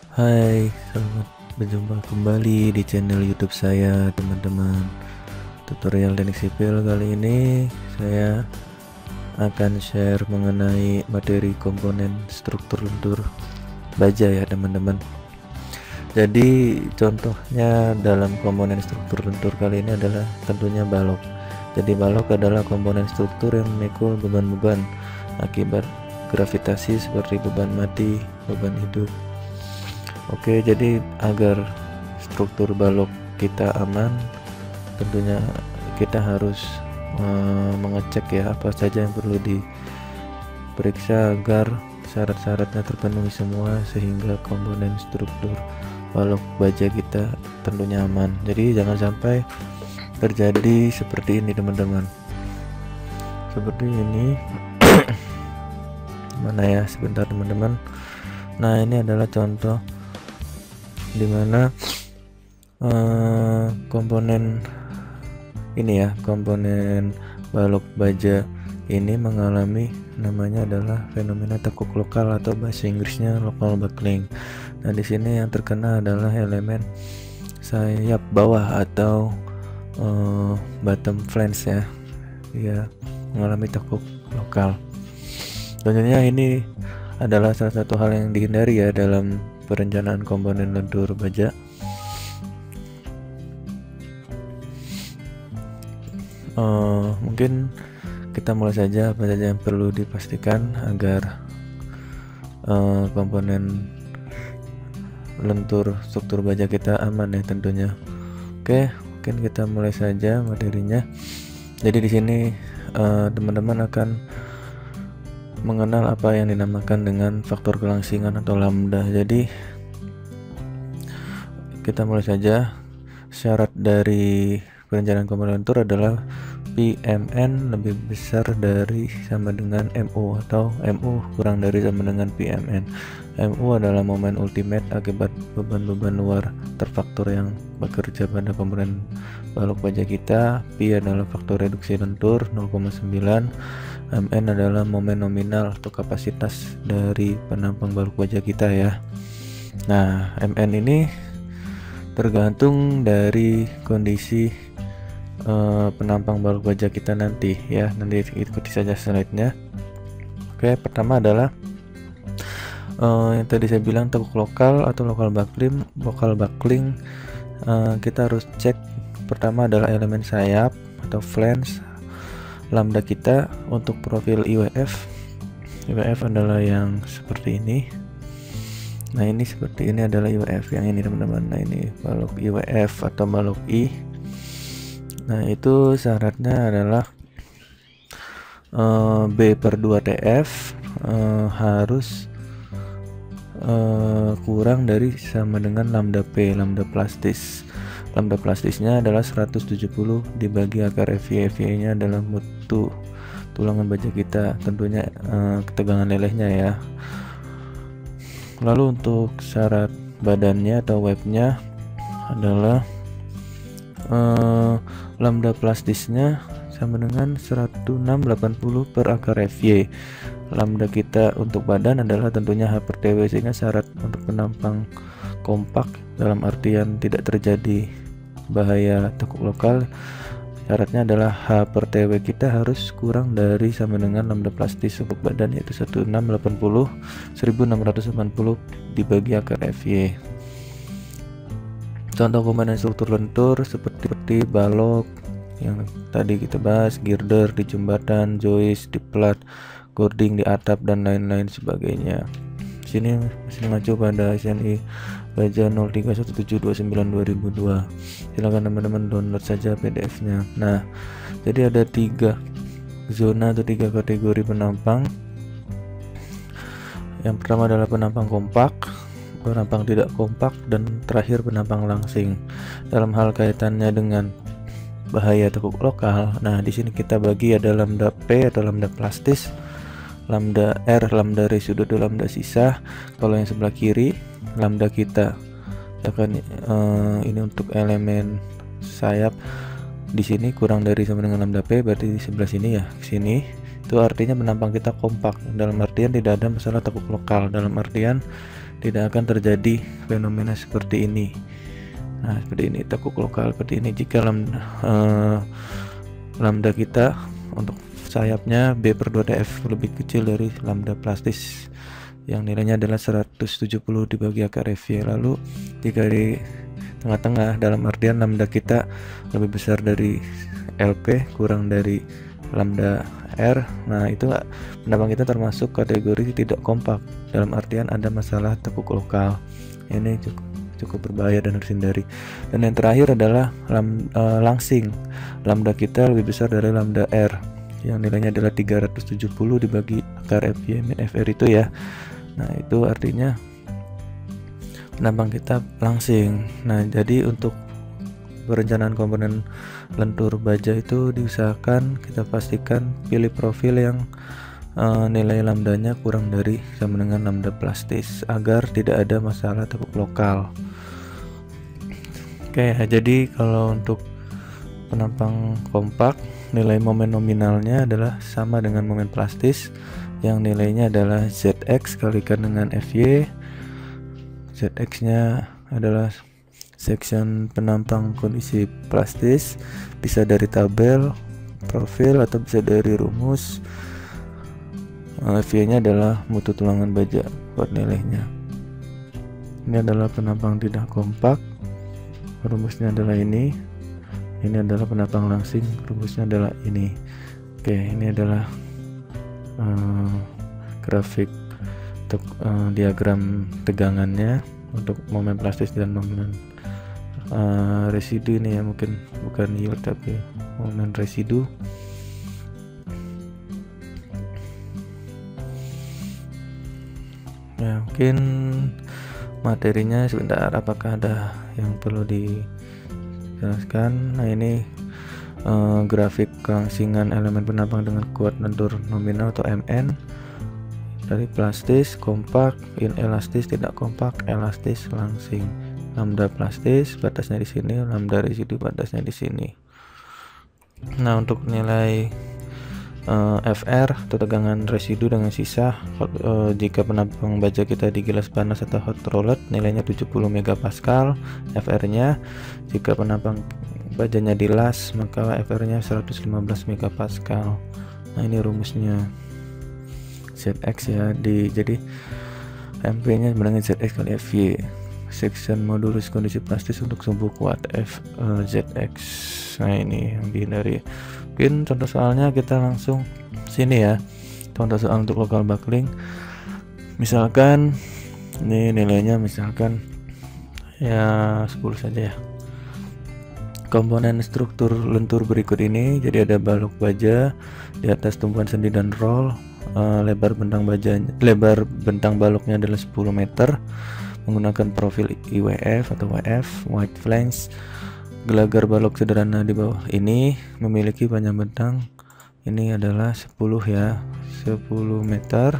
Hai, selamat berjumpa kembali di channel YouTube saya, teman-teman. Tutorial teknik sipil kali ini saya akan share mengenai materi komponen struktur lentur baja ya, teman-teman. Jadi contohnya dalam komponen struktur lentur kali ini adalah tentunya balok. Jadi balok adalah komponen struktur yang memikul beban-beban akibat gravitasi seperti beban mati, beban hidup. Oke, jadi agar struktur balok kita aman, tentunya kita harus mengecek ya apa saja yang perlu diperiksa agar syarat-syaratnya terpenuhi semua sehingga komponen struktur balok baja kita tentunya aman. Jadi jangan sampai terjadi seperti ini, teman-teman. Seperti ini. Mana ya, sebentar teman-teman. Nah, ini adalah contoh dimana komponen ini ya, komponen balok baja ini mengalami namanya adalah fenomena tekuk lokal atau bahasa Inggrisnya local buckling. Nah, di sini yang terkena adalah elemen sayap bawah atau bottom flange ya, mengalami tekuk lokal. Tentunya ini adalah salah satu hal yang dihindari ya dalam perencanaan komponen lentur baja. Mungkin kita mulai saja apa saja yang perlu dipastikan agar komponen lentur struktur baja kita aman ya tentunya. Oke, mungkin kita mulai saja materinya. Jadi di sini teman-teman akan mengenal apa yang dinamakan dengan faktor kelangsingan atau lambda. Jadi kita mulai saja. Syarat dari perencanaan komponen lentur adalah PMN lebih besar dari sama dengan MU atau MU kurang dari sama dengan PMN. MU adalah momen ultimate akibat beban-beban luar terfaktor yang bekerja pada komponen balok baja kita. P adalah faktor reduksi lentur 0,9. MN adalah momen nominal atau kapasitas dari penampang balok baja kita ya. Nah, MN ini tergantung dari kondisi penampang balok baja kita nanti ya. Nanti ikuti saja slide-nya. Oke, pertama adalah yang tadi saya bilang tekuk lokal atau local buckling. Kita harus cek pertama adalah elemen sayap atau flange lambda kita. Untuk profil IWF adalah yang seperti ini. Nah, ini seperti ini adalah IWF yang ini, teman-teman. Nah, ini balok IWF atau balok I. Nah, itu syaratnya adalah B/2 TF harus kurang dari sama dengan lambda P, lambda plastis. Lambda plastisnya adalah 170 dibagi akar FY nya adalah mutu tulangan baja kita, tentunya ketegangan lelehnya ya. Lalu untuk syarat badannya atau webnya adalah lambda plastisnya sama dengan 1680 per akar FY. Lambda kita untuk badan adalah tentunya H/TW, sehingga syarat untuk penampang kompak dalam artian tidak terjadi bahaya tekuk lokal, syaratnya adalah H/TW kita harus kurang dari sama dengan lambda plastis untuk badan, yaitu 1680 dibagi akar FY. Contoh komponen struktur lentur seperti balok yang tadi kita bahas, girder di jembatan, joist di plat, cording di atap, dan lain-lain sebagainya. Sini masih mengacu pada SNI baja 031729/2002. Silakan teman-teman download saja PDF-nya. Nah, jadi ada 3 zona atau 3 kategori penampang. Yang pertama adalah penampang kompak, penampang tidak kompak, dan terakhir penampang langsing. Dalam hal kaitannya dengan bahaya tekuk lokal, nah di sini kita bagi ada lambda P atau lambda plastis, lambda R, lambda residu, lambda sisa. Kalau yang sebelah kiri lambda kita akan ini untuk elemen sayap, di sini kurang dari sama dengan lambda P, berarti di sebelah sini ya, sini itu artinya penampang kita kompak, dalam artian tidak ada masalah tekuk lokal, dalam artian tidak akan terjadi fenomena seperti ini. Nah, seperti ini, tekuk lokal seperti ini jika lambda kita untuk sayapnya B/2TF lebih kecil dari lambda plastis yang nilainya adalah 170 dibagi akar FY. Lalu jika di tengah-tengah, dalam artian lambda kita lebih besar dari LP kurang dari lambda R, nah itu pendampang kita termasuk kategori tidak kompak, dalam artian ada masalah tekuk lokal. Ini cukup berbahaya dan harus hindari. Dan yang terakhir adalah langsing, lambda kita lebih besar dari lambda R yang nilainya adalah 370 dibagi akar FY min FR itu ya. Nah itu artinya penambang kita langsing. Nah jadi untuk perencanaan komponen lentur baja itu diusahakan kita pastikan pilih profil yang nilai lambdanya kurang dari sama dengan lambda plastis agar tidak ada masalah tekuk lokal. Oke, jadi kalau untuk penampang kompak nilai momen nominalnya adalah sama dengan momen plastis yang nilainya adalah ZX kalikan dengan FY. ZX nya adalah section penampang kondisi plastis, bisa dari tabel profil atau bisa dari rumus. FY nya adalah mutu tulangan baja buat nilainya. Ini adalah penampang tidak kompak, rumusnya adalah ini adalah penampang langsing, rumusnya adalah ini. Oke, ini adalah grafik diagram tegangannya untuk momen plastis dan momen residu. Ini ya, mungkin bukan yield tapi momen residu. Ya, mungkin materinya sebentar, apakah ada yang perlu dijelaskan? Nah ini grafik kelangsingan elemen penampang dengan kuat lentur nominal atau MN dari plastis, kompak, inelastis, tidak kompak, elastis, langsing. Lambda plastis batasnya di sini, lambda residu batasnya di sini. Nah untuk nilai FR atau tegangan residu dengan sisa, jika penampang baja kita di gilas panas atau hot rolled nilainya 70 MPa FR nya. Jika penampang bajanya di las maka FR nya 115 MPa. Nah ini rumusnya ZX ya, jadi MP nya dengan ZX kali FY, section modulus kondisi plastis untuk sumbu kuat ZX. Nah ini yang dihindari. Mungkin contoh soalnya kita langsung sini ya, contoh soal untuk lokal buckling. Misalkan ini nilainya misalkan ya 10 saja ya. Komponen struktur lentur berikut ini, jadi ada balok baja, di atas tumpuan sendi dan roll, lebar bentang baloknya adalah 10 meter menggunakan profil IWF atau WF, wide flange. Gelagar balok sederhana di bawah ini memiliki panjang bentang ini adalah 10 ya, 10 meter.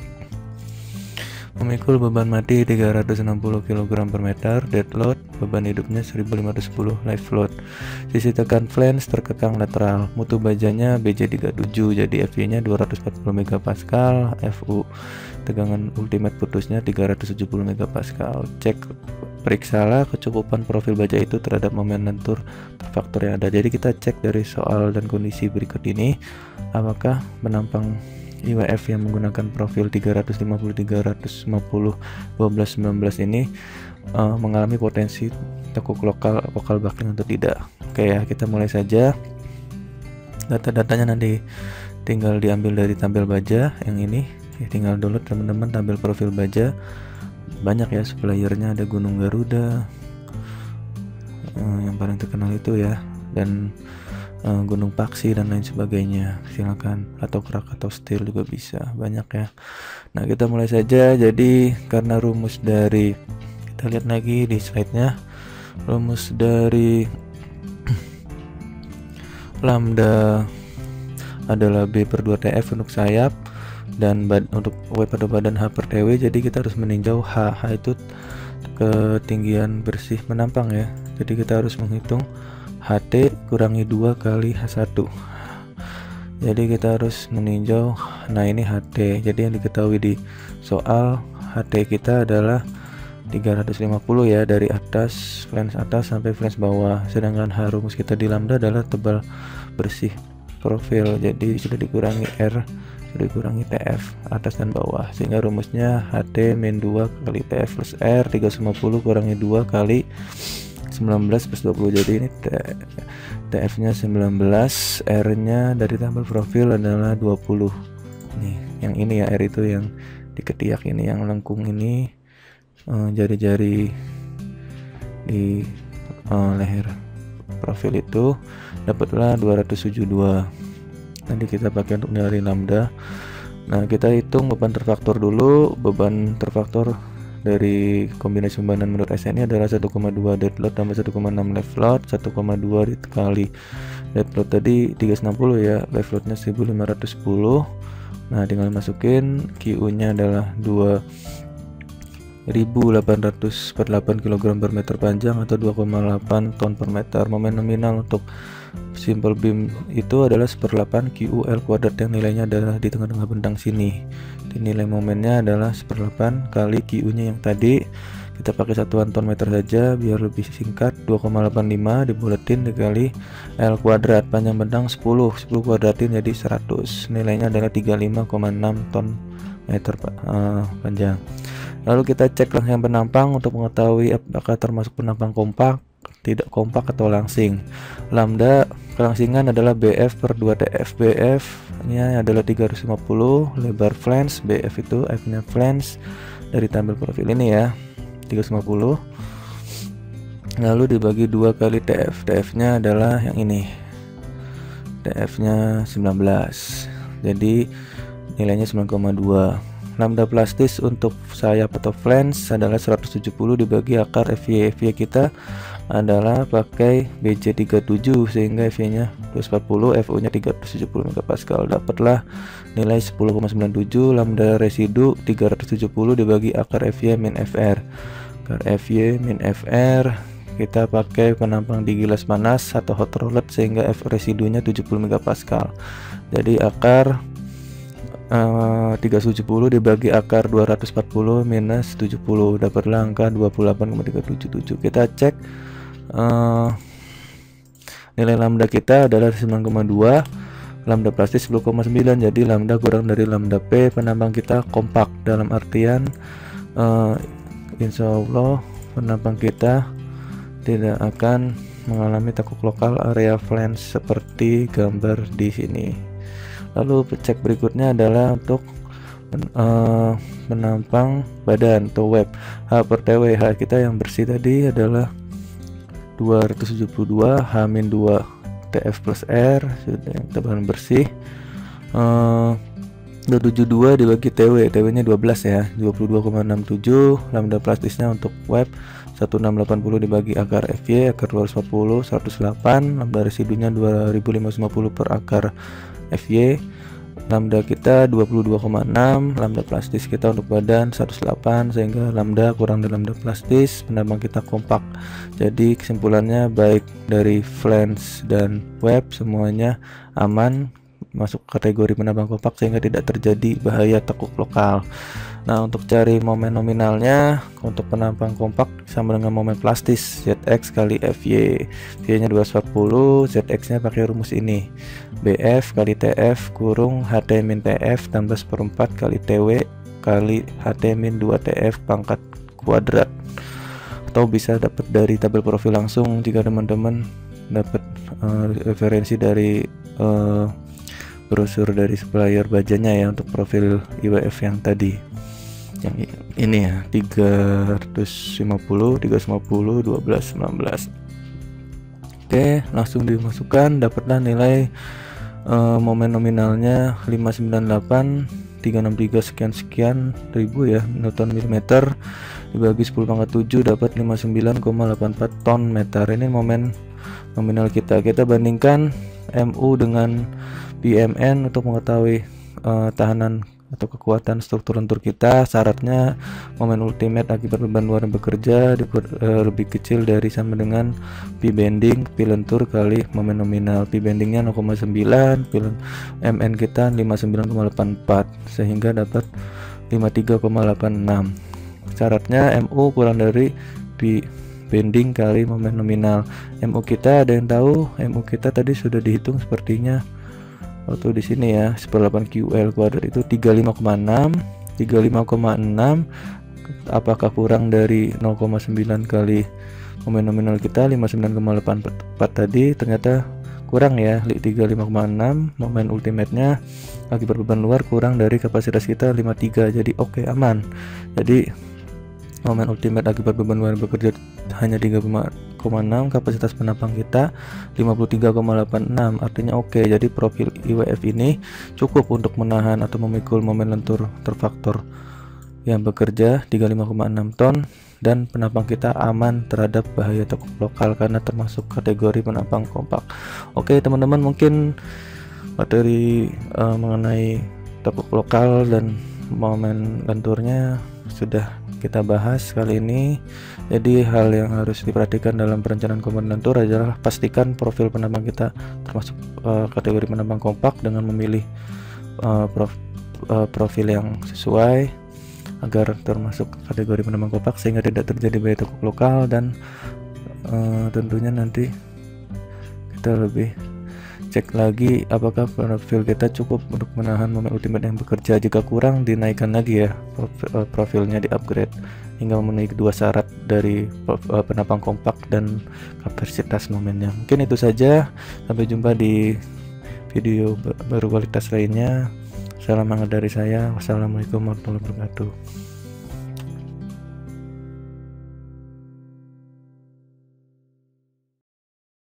Memikul beban mati 360 kg per meter, dead load beban hidupnya 1510, live load. Sisi tekan flange terkekang lateral, mutu bajanya BJ37, jadi FY nya 240 MPa, FU tegangan ultimate putusnya 370 MPa. Cek, periksalah kecukupan profil baja itu terhadap momen lentur faktor yang ada. Jadi kita cek dari soal dan kondisi berikut ini, apakah penampang IWF yang menggunakan profil 350, 350, 12, 19 ini mengalami potensi tekuk lokal buckling atau tidak. Oke ya, kita mulai saja. Data-datanya nanti tinggal diambil dari tabel baja yang ini ya, tinggal download teman-teman tabel profil baja. Banyak ya suppliernya, ada Gunung Garuda yang paling terkenal itu ya, dan Gunung Paksi dan lain sebagainya. Silakan, atau Krakatau Steel juga bisa, banyak ya. Nah kita mulai saja. Jadi karena rumus dari, kita lihat lagi di slide-nya, rumus dari lambda adalah B/2TF untuk sayap dan untuk W pada badan H per TW. Jadi kita harus meninjau H itu ketinggian bersih penampang ya. Jadi kita harus menghitung HT kurangi 2 kali H1. Jadi kita harus meninjau, nah ini HT. Jadi yang diketahui di soal, HT kita adalah 350 ya, dari atas flange atas sampai flange bawah, sedangkan H rumus kita di lambda adalah tebal bersih profil, jadi sudah dikurangi R, sudah dikurangi TF atas dan bawah, sehingga rumusnya HT min 2 kali TF plus R 350 kurangi 2 kali 19 plus 20, jadi ini TF nya 19, R nya dari tabel profil adalah 20. Nih yang ini ya, R itu yang di ketiak ini, yang lengkung ini, jari-jari di leher profil itu, dapatlah 272. Nanti kita pakai untuk nyari lambda. Nah, kita hitung beban terfaktor dulu. Beban terfaktor dari kombinasi pembanan menurut SN ini adalah 1,2 dead load tambah 1,6 live load, 1,2 dikali dead load tadi 360 ya, live loadnya 1510. Nah, tinggal masukin QU nya adalah 2.848 kg per meter panjang atau 2,8 ton per meter. Momen nominal untuk simple beam itu adalah 1/8 QUL kuadrat, yang nilainya adalah di tengah-tengah bentang sini. Di nilai momennya adalah 1/8 kali QU nya yang tadi, kita pakai satuan ton meter saja biar lebih singkat, 2,85 dibuletin dikali L kuadrat, panjang bentang 10 kuadratin jadi 100, nilainya adalah 35,6 ton meter panjang. Lalu kita cek langsing penampang untuk mengetahui apakah termasuk penampang kompak, tidak kompak atau langsing. Lambda kelangsingan adalah BF per 2TF. BF nya adalah 350, lebar flange, BF itu F nya flange dari tabel profil ini ya, 350. Lalu dibagi 2 kali TF. TF nya adalah yang ini, TF nya 19, jadi nilainya 9,2. Lambda plastis untuk sayap atau flange adalah 170 dibagi akar FY. FY kita adalah pakai BJ37 sehingga FY nya 240, FU nya 370 MPa, dapatlah nilai 10,97. Lambda residu 370 dibagi akar FY min FR. Akar FY min FR kita pakai penampang di gilas panas atau hot rolled sehingga F residunya 70 MPa. Jadi akar 370 dibagi akar 240 minus 70, dapatlah angka 28,377. Kita cek nilai lambda kita adalah 9,2, lambda plastis 10,9, jadi lambda kurang dari lambda P. Penampang kita kompak, dalam artian insya Allah penampang kita tidak akan mengalami tekuk lokal area flange seperti gambar di sini. Lalu cek berikutnya adalah untuk penampang badan atau web. H per TW, H kita yang bersih tadi adalah 272, H-2 TF plus R, sudah yang tebalan bersih. 272 dibagi TW, TW nya 12 ya, 22,67. Lambda plastisnya untuk web 1680 dibagi akar FY, akar 240 108. Lambda residunya 2550 per akar FY. Lambda kita 22,6. Lambda plastis kita untuk badan 108, sehingga lambda kurang dari lambda plastis. Penampang kita kompak. Jadi kesimpulannya baik dari flange dan web semuanya aman, masuk kategori penampang kompak sehingga tidak terjadi bahaya tekuk lokal. Nah, untuk cari momen nominalnya untuk penampang kompak sama dengan momen plastis, ZX kali FY. FY nya 240, ZX nya pakai rumus ini, BF kali TF kurung HT min TF tambah 1/4 kali TW kali HT min 2 TF pangkat kuadrat. Atau bisa dapat dari tabel profil langsung jika teman-teman dapat referensi dari brosur dari supplier bajanya ya, untuk profil IWF yang tadi, yang ini ya, 350 12 19. Oke, langsung dimasukkan, dapatlah nilai momen nominalnya 598 363 sekian ribu ya, Newton milimeter, dibagi 10⁻⁷ dapat 59,84 ton meter. Ini momen nominal kita. Kita bandingkan MU dengan PMN untuk mengetahui tahanan atau kekuatan struktur lentur kita. Syaratnya momen ultimate akibat beban luar yang bekerja lebih kecil dari sama dengan P bending P lentur kali momen nominal. P bendingnya 0,9, MN kita 59,84, sehingga dapat 53,86. syaratnya MU kurang dari P bending kali momen nominal. MU kita ada yang tahu? MU kita tadi sudah dihitung sepertinya waktu di sini ya, 18 QL kuadrat itu 35,6. 35,6 apakah kurang dari 0,9 kali momen nominal kita 59,84 tadi? Ternyata kurang ya, 35,6. Momen ultimate-nya akibat beban luar kurang dari kapasitas kita 53, jadi oke, aman. Jadi momen ultimate akibat beban luar bekerja hanya 3,6, kapasitas penapang kita 53,86, artinya oke. Jadi profil IWF ini cukup untuk menahan atau memikul momen lentur terfaktor yang bekerja 35,6 ton, dan penapang kita aman terhadap bahaya tekuk lokal karena termasuk kategori penapang kompak. Oke teman-teman, mungkin materi mengenai tekuk lokal dan momen lenturnya sudah kita bahas kali ini. Jadi hal yang harus diperhatikan dalam perencanaan komponen lentur adalah pastikan profil penambang kita termasuk kategori penambang kompak dengan memilih profil yang sesuai agar termasuk kategori penambang kompak sehingga tidak terjadi bahaya tekuk lokal. Dan tentunya nanti kita lebih cek lagi apakah profil kita cukup untuk menahan momen ultimate yang bekerja. Jika kurang, dinaikkan lagi ya profilnya, di upgrade hingga memenuhi kedua syarat dari penapang kompak dan kapasitas momennya. Mungkin itu saja, sampai jumpa di video baru kualitas lainnya. Salam hangat dari saya. Wassalamualaikum warahmatullahi wabarakatuh.